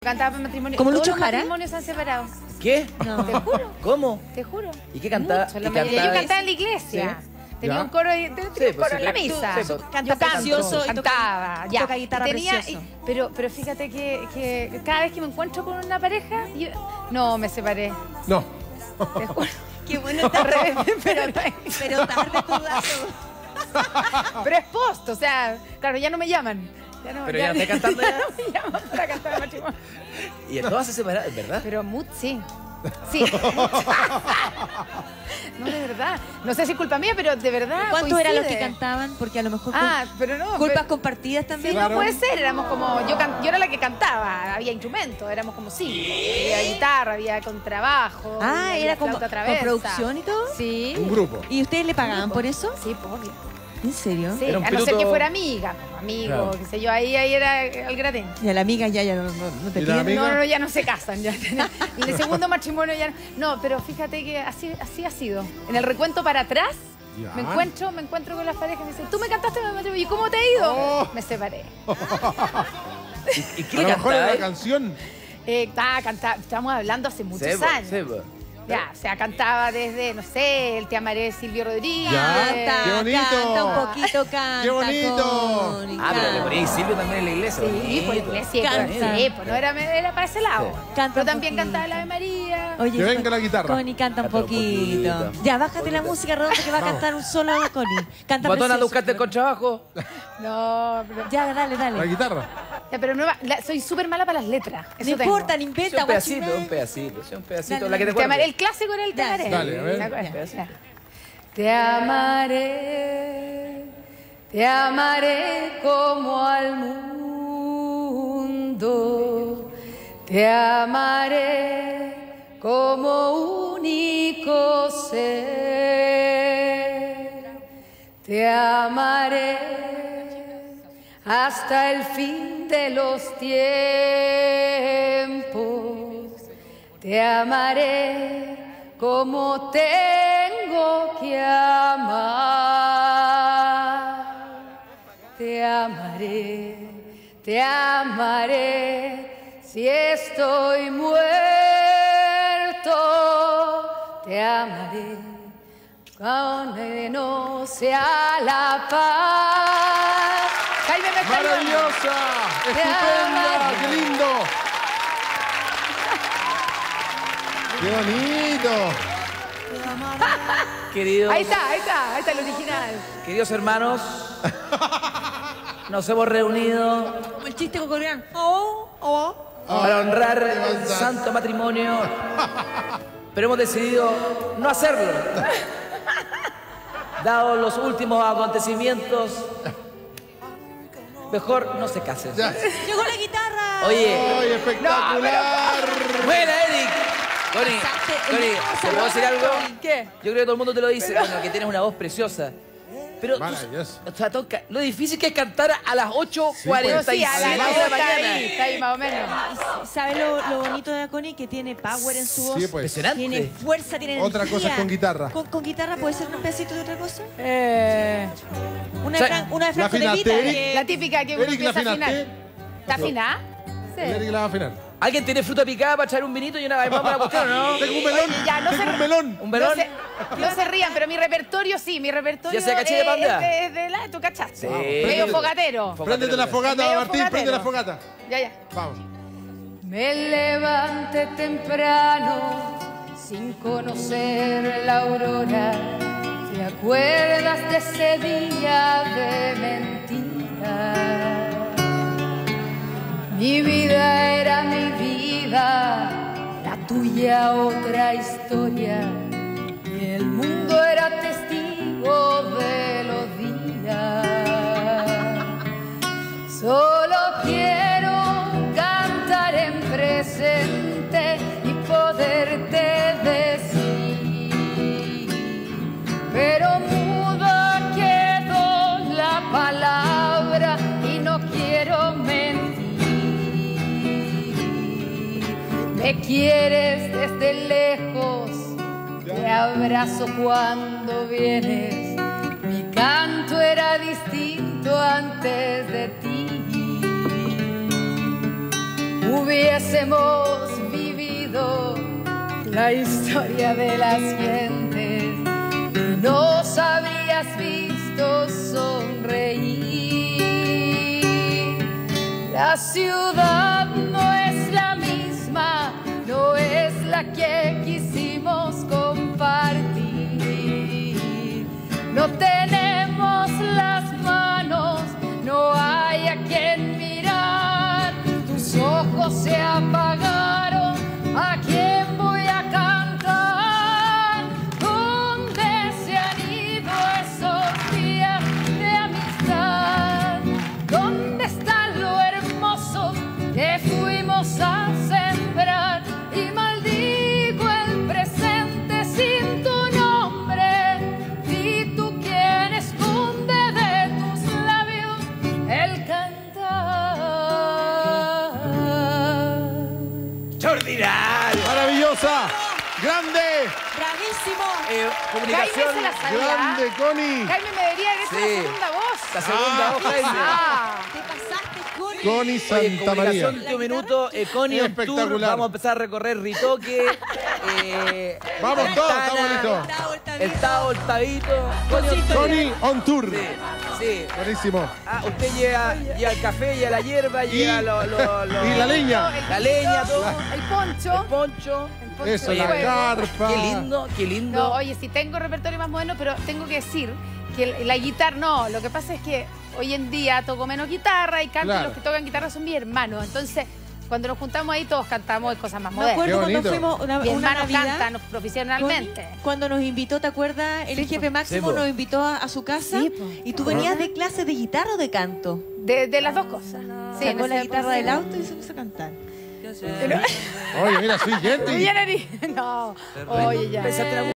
cantaba para matrimonio. ¿Como Todos Lucho los Jara? matrimonios se han separado. ¿Qué? No. Te juro, ¿Cómo? te juro. ¿Y qué cantaba? Mucho, ¿Y la mayoría. Yo cantaba? cantaba en la iglesia. Sí. Tenía ¿Ya? un coro, tenía un pues, coro en la sí, misa. sí, pues. Canta Yo canto, precioso y cantaba. Ya. toca guitarra Y precioso. pero fíjate que cada vez que me encuentro con una pareja, no, me separé. No. Te juro. Qué bueno está Al revés, pero tarde tu dato. pero es post, o sea, claro, ya no me llaman. Pero ya no está cantando ya. no me llaman para cantar el matrimonio. Y todas se separaron, ¿verdad? Pero sí. Sí. No, de verdad. No sé si es culpa mía, pero de verdad. ¿Cuántos eran los que coincide. cantaban? Porque a lo mejor Pero no. culpas pero- compartidas también. Sí, Claro. no puede ser. Éramos como. Yo era la que cantaba. Había instrumentos. Éramos como cinco. Había guitarra, había contrabajo. Ah, había era como flauta con traversa. producción y todo. Sí. Un grupo. ¿Y ustedes le pagaban por eso? Sí, pues, obvio. ¿En serio? Sí, Era un a no ser piloto- que fuera amiga, pues, amigo, Claro. qué sé yo, ahí era el gratén. Y a la amiga ya no te ¿Y la piden. amiga? No, ya no se casan. Ya. Y el segundo matrimonio ya no, pero fíjate que así ha sido. En el recuento para atrás, Ya. me encuentro con las parejas y me dicen, ¿tú me cantaste en el matrimonio? ¿Y cómo te ha ido? Oh. Me separé. ¿Y qué A le lo mejor era cantaba? la canción. Estamos hablando hace muchos Sí, po, años. sí, po. Ya, o sea, cantaba desde, no sé, el Te amaré de Silvio Rodríguez. Ya. Canta, ¡Qué bonito! canta un poquito, canta. ¡Qué bonito! Connie, Ah, pero le canta. ponía Silvio también en la iglesia. Sí, pues bonito. iglesia, Canta. sí, pues no era para ese lado. Sí. Canta Pero un también poquito. cantaba la Ave María. Oye, Que venga la guitarra. Connie canta un Canta un poquito. poquito. Ya, bájate la música, Redondo, que va a cantar un solo a Connie. Canta Botón, anda a precioso. buscarte el contrabajo. No, pero, Ya, dale, La dale. guitarra. ya, pero soy súper mala para las letras. No Eso tengo. importa, no Sí, inventa. un pedacito, guachimán. un pedacito, sí, un pedacito. Dale, La que te Te amaré, el acuerdes. clásico era el Te Dale. amaré. Dale, a ver. ¿Te acuerdas? Ya. Ya. Te amaré como al mundo, te amaré como único ser, te amaré hasta el fin de los tiempos, te amaré como tengo que amar. Te amaré si estoy muerto. Te amaré aunque no sea la paz. Jaime Mejía. ¡Maravillosa! ¡Estupenda! ¡Qué lindo! ¡Qué bonito! Ahí está el original. Queridos hermanos, nos hemos reunido Como el chiste coreano. Oh, oh. para honrar qué el maldad. santo matrimonio, pero hemos decidido no hacerlo. Dados los últimos acontecimientos, mejor no se casen. Ya. Llegó la guitarra. Oye, ¡Ay, espectacular! buena, Eric. Connie, ¿te puedo decir algo? ¿Qué? Yo creo que todo el mundo te lo dice, bueno, que tienes una voz preciosa. Pero Maravilloso. o sea, lo difícil que es cantar a las 8:47 Pero sí, a la de la está mañana. ahí, está ahí más o menos. ¿Sabes lo bonito de la Connie? Que tiene power en su voz. Sí, pues. Impresionante. Tiene fuerza, tiene Otra energía. cosa es con guitarra. ¿Con guitarra puede ser un pedacito de otra cosa? Una, O sea, una de Franco de afinaste, Vita. Eric. que- La típica que uno Eric, empieza a ¿la afinar. afinaste? ¿Está afinada? Sí. El Eric la va a afinar. ¿Alguien tiene fruta picada para echar un vinito y una vamos a la cuestión, no? Tengo un melón. Oye, ya, no Tengo se- un melón. ¿Un melón? No se rían, pero mi repertorio sí, mi repertorio ¿Ya sea caché de panda? es de la, ¿tú cachaste? Sí. Medio fogatero. Préndete la fogata, Medio Martín, fogatero. prende la fogata. Ya. Vamos. Me levanté temprano sin conocer la aurora. ¿Te acuerdas de ese día de mentira? Mi vida era mi vida, la tuya otra historia. Y el mundo era testigo de los días. Solo quiero cantar en presente y poderte decir, pero muda quedó la palabra y no quiero mentir. Me quieres desde lejos, te abrazo cuando vienes. Mi canto era distinto antes de ti. hubiésemos vivido la historia de las gentes y nos habrías visto sonreír. La ciudad no es la misma, no es la que quisimos compartir. No tenemos las manos, no hay a quien mirar. Tus ojos se apagaron, ¿a quién voy a cantar? ¿Dónde se han ido esos días de amistad? ¿Dónde está lo hermoso que fuimos a sembrar? Y maldigo el presente sin tu nombre. Di tú quién esconde de tus labios el cantar. ¡Extraordinario! ¡Maravillosa! ¡Grande! ¡Bravísimo! Comunicación. Jaime se la sabía. ¡Grande, Connie! Jaime me debería haber hecho Sí. la segunda voz. La segunda voz, Jaime. Te pasaste, Connie. Connie Oye, Santa María. comunicación, último minuto. Connie on tour. Espectacular. Vamos a empezar a recorrer Ritoque. Vamos Ventana, todos, estamos listos. El Tao, el Tabito. Connie on tour. Connie on tour. Sí, sí. Buenísimo. Ah, usted lleva el café, lleva la hierba, lleva Y y la leña. La leña, todo. El poncho. El poncho. El poncho Eso, de la fuego. carpa. Qué lindo, qué lindo. No, oye, sí tengo repertorio más moderno, pero tengo que decir que la guitarra, no, lo que pasa es que hoy en día toco menos guitarra y canto, Claro. y los que tocan guitarra son mis hermanos. Entonces, cuando nos juntamos ahí, todos cantamos cosas más Me modernas. acuerdo Qué cuando bonito. fuimos una Mi hermano Navidad. canta profesionalmente. Connie, cuando nos invitó, ¿te acuerdas? El jefe Sí, Máximo po. nos invitó a su casa Sí, po. y tú venías de clase de guitarra o de canto. De las dos cosas. Sí, Sacó en la ese guitarra del proceso. auto y se puso a cantar. Oye, mira, soy Yeti. No, oye, ya. Pensaste en algún